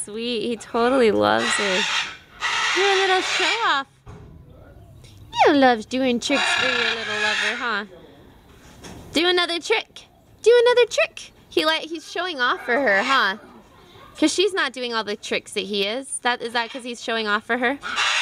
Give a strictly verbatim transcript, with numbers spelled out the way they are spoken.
sweet. He totally loves her. You're a little show-off. You loves doing tricks for your little lover, huh? Do another trick. Do another trick. He like he's showing off for her, huh? Because she's not doing all the tricks that he is. That is that because he's showing off for her?